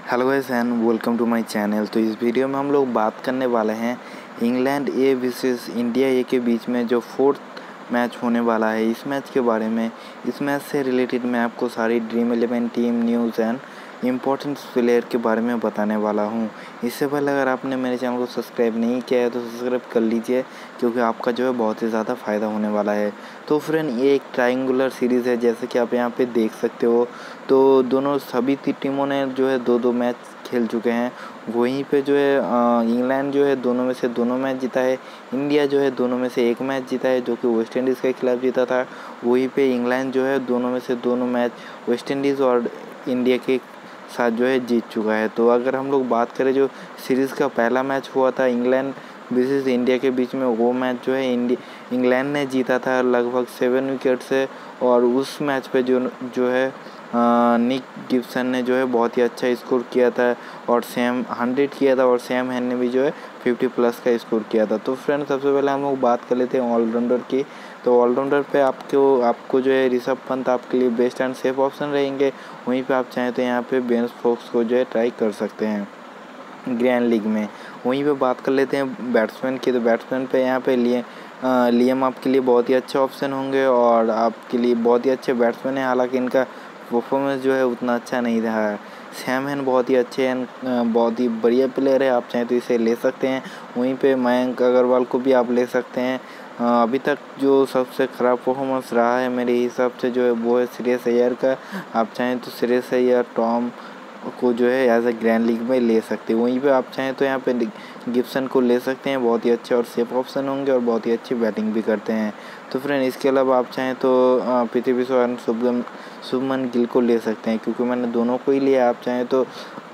Hello guys and welcome to my channel. तो इस video में हम लोग बात करने वाले हैं England A versus India A के बीच में जो फोर्थ मैच होने वाला है इस मैच के बारे में। इस मैच से रिलेटेड मैं आपको सारी dream 11 team news and important player के बारे में बताने वाला हूं। इससे पहले अगर आपने मेरे चैनल को सब्सक्राइब नहीं किया है तो सब्सक्राइब कर लीजिए, क्योंकि आपका जो है बहुत ही ज़्यादा फ़ायदा होने वाला है। तो फ्रेंड, ये एक ट्रायंगुलर सीरीज़ है, जैसे कि आप यहाँ पे देख सकते हो। तो दोनों सभी टीमों ने जो है 2-2 मैच खेल चुके हैं। वहीं पे जो है इंग्लैंड जो है दोनों में से दोनों मैच जीता है। इंडिया जो है दोनों में से एक मैच जीता है, जो कि वेस्ट इंडीज़ के खिलाफ जीता था। वहीं पे इंग्लैंड जो है दोनों में से दोनों मैच वेस्ट इंडीज़ और इंडिया के साथ जो है जीत चुका है। तो अगर हम लोग बात करें, जो सीरीज़ का पहला मैच हुआ था इंग्लैंड वर्सेस इंडिया के बीच में, वो मैच जो है इंग्लैंड ने जीता था लगभग 7 विकेट से। और उस मैच पे जो है निक गिब्सन ने जो है बहुत ही अच्छा स्कोर किया था और सैम 100 किया था, और सैम हैन ने भी जो है 50+ का स्कोर किया था। तो फ्रेंड, सबसे पहले हम लोग बात कर लेते हैं ऑलराउंडर की। तो ऑलराउंडर पे आपको जो है ऋषभ पंत आपके लिए बेस्ट एंड सेफ ऑप्शन रहेंगे। वहीं पे आप चाहें तो यहाँ पे बेन स्टोक्स को जो है ट्राई कर सकते हैं ग्रैंड लीग में। वहीं पे बात कर लेते हैं बैट्समैन की। तो बैट्समैन पे यहाँ पे लियम आपके लिए बहुत ही अच्छे ऑप्शन होंगे और आपके लिए बहुत ही अच्छे बैट्समैन हैं। हालांकि इनका परफॉर्मेंस जो है उतना अच्छा नहीं रहा है। सैम हैन बहुत ही अच्छे हैं, बहुत ही बढ़िया प्लेयर है, आप चाहें तो इसे ले सकते हैं। वहीं पे मयंक अग्रवाल को भी आप ले सकते हैं। अभी तक जो सबसे ख़राब परफॉर्मेंस रहा है मेरे हिसाब से जो है वो है श्रेयस अय्यर का। आप चाहें तो श्रेयस अय्यर, टॉम को जो है एज ए ग्रैंड लीग में ले सकते हैं। वहीं पे आप चाहें तो यहाँ पे गिब्सन को ले सकते हैं, बहुत ही अच्छे और सेफ ऑप्शन होंगे और बहुत ही अच्छी बैटिंग भी करते हैं। तो फ्रेंड, इसके अलावा आप चाहें तो पृथ्वी शॉ और शुभमन गिल को ले सकते हैं, क्योंकि मैंने दोनों को ही लिया। आप चाहें तो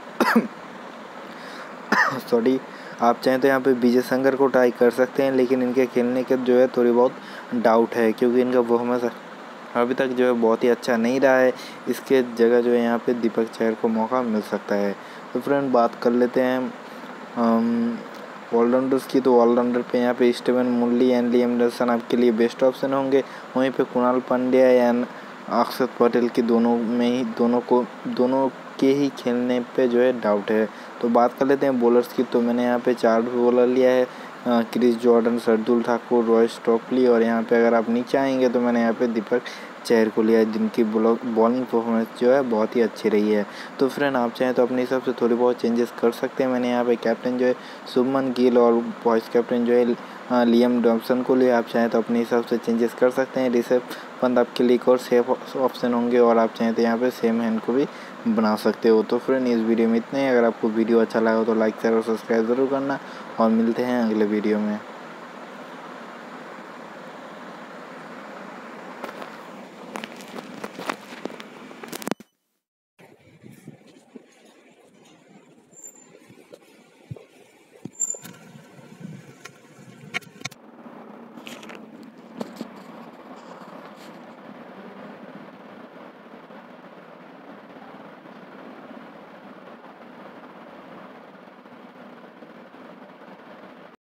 सॉरी, आप चाहें तो यहाँ पे विजय शंकर को ट्राई कर सकते हैं, लेकिन इनके खेलने के जो है थोड़ी बहुत डाउट है, क्योंकि इनका परफॉर्मेंस अभी तक जो है बहुत ही अच्छा नहीं रहा है। इसके जगह जो है यहाँ पे दीपक चहर को मौका मिल सकता है। तो फ्रेंड, बात कर लेते हैं ऑलराउंडर्स की। तो ऑलराउंडर पे यहाँ पे Steven Mullaney and Liam Anderson आपके लिए बेस्ट ऑप्शन होंगे। वहीं पे कुणाल पांड्या एंड अक्षर पटेल की दोनों के ही खेलने पे जो है डाउट है। तो बात कर लेते हैं बॉलर्स की। तो मैंने यहाँ पे 4 बॉलर लिया है, Chris Jordan, Shardul Thakur, Roy Stockley, और यहाँ पे अगर आप नीचे आएंगे तो मैंने यहाँ पे दीपक चहर को लिया है, जिनकी बॉलिंग परफॉर्मेंस जो है बहुत ही अच्छी रही है। तो फ्रेंड, आप चाहें तो अपने हिसाब से थोड़ी बहुत चेंजेस कर सकते हैं। मैंने यहाँ पे कैप्टन जो है शुभमन गिल और वाइस कैप्टन जो है लियम डॉम्सन को लिया। आप चाहें तो अपने हिसाब से चेंजेस कर सकते हैं। ऋषभ पंत आपके लिए एक और सेफ ऑप्शन होंगे, और आप चाहें तो यहाँ पे सैम हैन को भी बना सकते हो। तो फ्रेंड, इस वीडियो में इतने ही। अगर आपको वीडियो अच्छा लगा तो लाइक, शेयर और सब्सक्राइब ज़रूर करना, और मिलते हैं अगले वीडियो में।